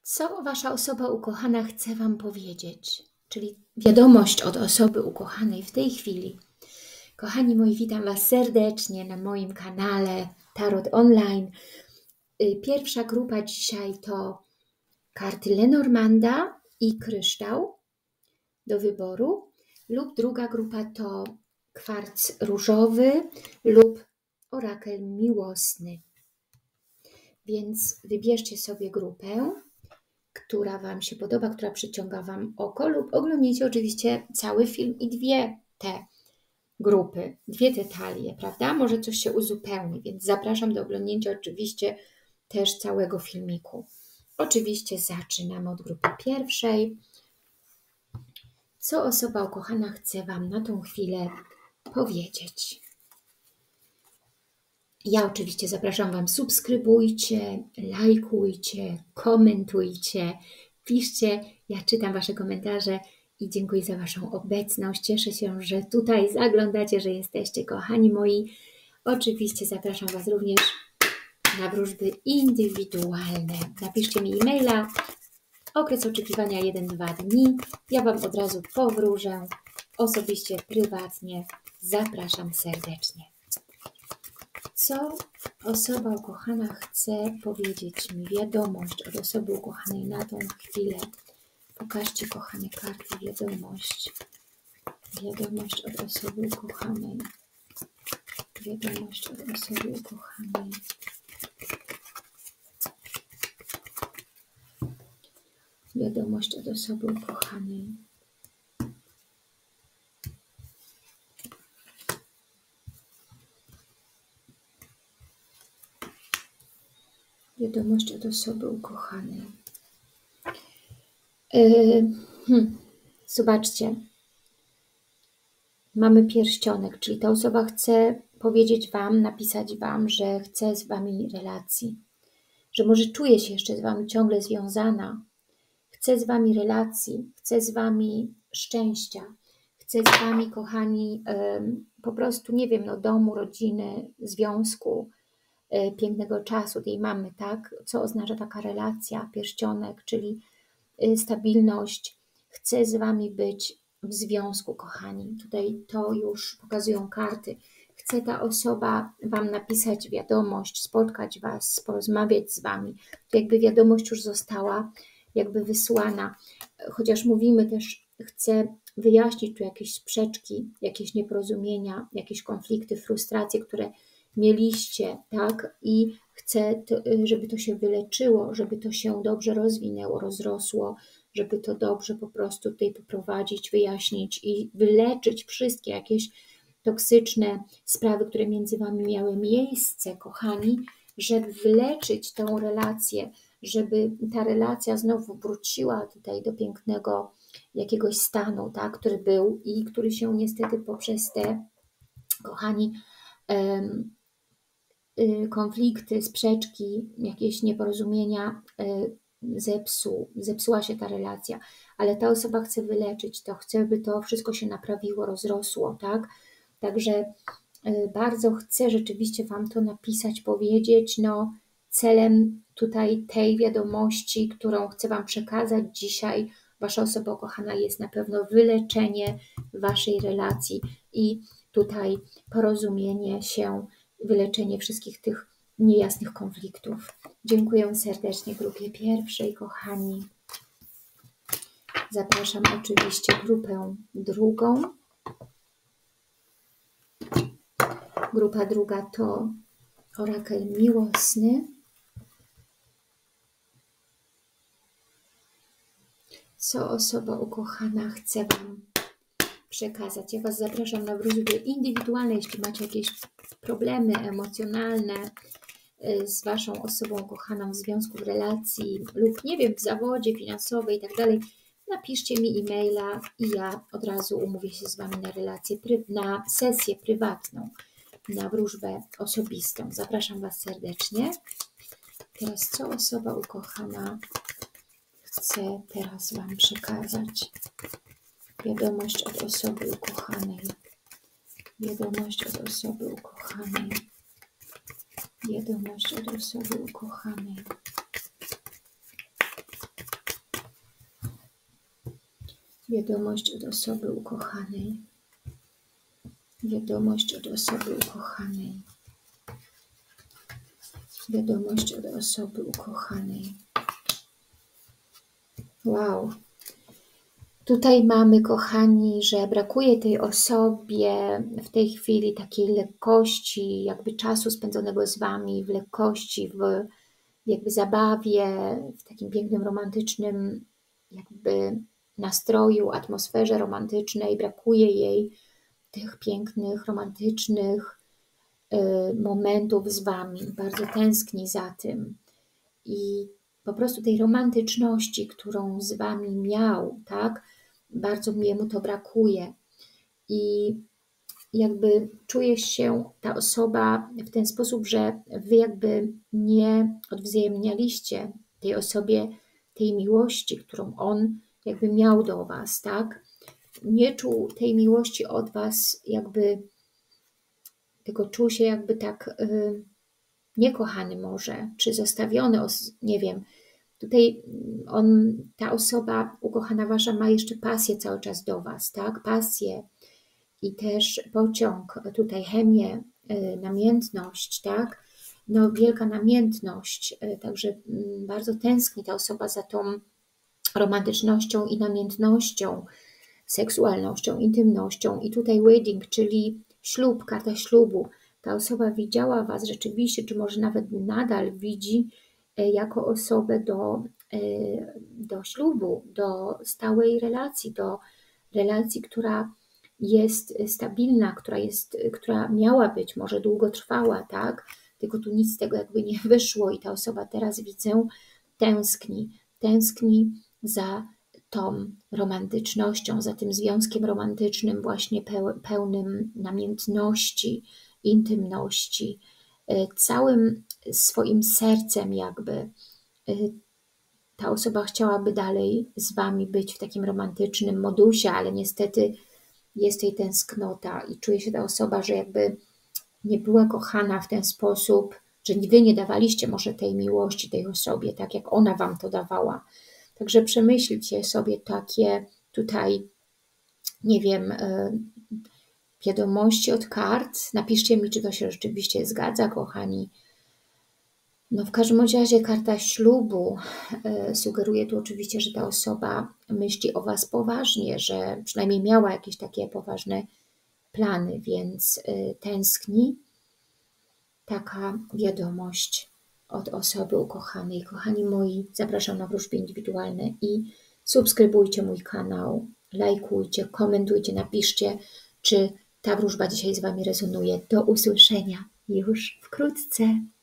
Co Wasza osoba ukochana chce Wam powiedzieć? Czyli wiadomość od osoby ukochanej w tej chwili. Kochani moi, witam Was serdecznie na moim kanale Tarot Online. Pierwsza grupa dzisiaj to karty Lenormanda i kryształ do wyboru, lub druga grupa to kwarc różowy lub orakel miłosny. Więc wybierzcie sobie grupę, która Wam się podoba, która przyciąga Wam oko, lub oglądnijcie oczywiście cały film i dwie te grupy, dwie te talie, prawda? Może coś się uzupełni, więc zapraszam do oglądnięcia oczywiście też całego filmiku. Oczywiście zaczynamy od grupy pierwszej. Co osoba ukochana chce Wam na tą chwilę powiedzieć? Ja oczywiście zapraszam Wam, subskrybujcie, lajkujcie, komentujcie, piszcie, ja czytam Wasze komentarze i dziękuję za Waszą obecność. Cieszę się, że tutaj zaglądacie, że jesteście, kochani moi. Oczywiście zapraszam Was również na wróżby indywidualne. Napiszcie mi e-maila, okres oczekiwania 1-2 dni. Ja Wam od razu powróżę, osobiście, prywatnie. Zapraszam serdecznie. Co osoba ukochana chce powiedzieć mi? Wiadomość od osoby ukochanej na tą chwilę. Pokażcie, kochane karty, wiadomość. Wiadomość od osoby ukochanej. Wiadomość od osoby ukochanej. Wiadomość od osoby ukochanej. Wiadomość od osoby ukochanej. Zobaczcie. Mamy pierścionek, czyli ta osoba chce powiedzieć Wam, napisać Wam, że chce z Wami relacji. Że może czuje się jeszcze z Wami ciągle związana. Chce z Wami relacji, chce z Wami szczęścia. Chce z Wami, kochani, po prostu, nie wiem, no, domu, rodziny, związku, pięknego czasu tej mamy, tak? Co oznacza taka relacja, pierścionek, czyli stabilność. Chce z Wami być w związku, kochani. Tutaj to już pokazują karty. Chce ta osoba Wam napisać wiadomość, spotkać Was, porozmawiać z Wami. To jakby wiadomość już została jakby wysłana. Chociaż mówimy też, chce wyjaśnić tu jakieś sprzeczki, jakieś nieporozumienia, jakieś konflikty, frustracje, które mieliście, tak? I chcę, żeby to się wyleczyło, żeby to się dobrze rozwinęło, rozrosło, żeby to dobrze po prostu tutaj poprowadzić, wyjaśnić i wyleczyć wszystkie jakieś toksyczne sprawy, które między Wami miały miejsce, kochani, żeby wyleczyć tą relację, żeby ta relacja znowu wróciła tutaj do pięknego jakiegoś stanu, tak, który był i który się niestety poprzez te, kochani, konflikty, sprzeczki, jakieś nieporozumienia zepsuła się ta relacja, ale ta osoba chce wyleczyć to, chce, by to wszystko się naprawiło, rozrosło, tak? Także bardzo chcę rzeczywiście Wam to napisać, powiedzieć, no celem tutaj tej wiadomości, którą chcę Wam przekazać dzisiaj, Wasza osoba ukochana, jest na pewno wyleczenie Waszej relacji i tutaj porozumienie się, wyleczenie wszystkich tych niejasnych konfliktów. Dziękuję serdecznie grupie pierwszej, kochani. Zapraszam oczywiście grupę drugą. Grupa druga to orakel miłosny. Co osoba ukochana chce Wam przekazać? Ja Was zapraszam na wróżby indywidualne, jeśli macie jakieś problemy emocjonalne z Waszą osobą ukochaną w związku, w relacji lub nie wiem, w zawodzie, finansowej i tak dalej. Napiszcie mi e-maila i ja od razu umówię się z Wami na relację, na sesję prywatną, na wróżbę osobistą. Zapraszam Was serdecznie. Teraz co osoba ukochana chce teraz Wam przekazać? Wiadomość od osoby ukochanej. Wiadomość od osoby ukochanej. Wiadomość od osoby ukochanej. Wiadomość od osoby ukochanej. Wiadomość od osoby ukochanej. Wiadomość od osoby ukochanej. Wow. Tutaj mamy, kochani, że brakuje tej osobie w tej chwili takiej lekkości, jakby czasu spędzonego z Wami, w lekkości, w jakby zabawie, w takim pięknym, romantycznym jakby nastroju, atmosferze romantycznej. Brakuje jej tych pięknych, romantycznych momentów z Wami. Bardzo tęskni za tym. I po prostu tej romantyczności, którą z Wami miał, tak? Bardzo jemu to brakuje. I jakby czuje się ta osoba w ten sposób, że Wy jakby nie odwzajemnialiście tej osobie tej miłości, którą on jakby miał do Was, tak? Nie czuł tej miłości od Was, jakby tylko czuł się jakby tak niekochany może, czy zostawiony, nie wiem. Tutaj ta osoba ukochana Wasza ma jeszcze pasję cały czas do Was, tak? Pasję i też pociąg, tutaj chemię, namiętność, tak? No, wielka namiętność, także bardzo tęskni ta osoba za tą romantycznością i namiętnością, seksualnością, intymnością. I tutaj wedding, czyli ślub, karta ślubu. Ta osoba widziała Was rzeczywiście, czy może nawet nadal widzi jako osobę do ślubu, do stałej relacji, do relacji, która jest stabilna, która miała być może długotrwała, tak? Tylko tu nic z tego jakby nie wyszło i ta osoba teraz, widzę, tęskni za tą romantycznością, za tym związkiem romantycznym, właśnie pełnym namiętności, intymności, całym swoim sercem jakby. Ta osoba chciałaby dalej z Wami być w takim romantycznym modusie, ale niestety jest jej tęsknota i czuje się ta osoba, że jakby nie była kochana w ten sposób, że Wy nie dawaliście może tej miłości tej osobie, tak jak ona Wam to dawała. Także przemyślcie sobie takie tutaj, nie wiem, wiadomości od kart. Napiszcie mi, czy to się rzeczywiście zgadza, kochani. No w każdym razie karta ślubu sugeruje tu oczywiście, że ta osoba myśli o Was poważnie, że przynajmniej miała jakieś takie poważne plany, więc tęskni. Taka wiadomość od osoby ukochanej. Kochani moi, zapraszam na wróżby indywidualne i subskrybujcie mój kanał, lajkujcie, komentujcie, napiszcie, czy ta wróżba dzisiaj z Wami rezonuje. Do usłyszenia już wkrótce.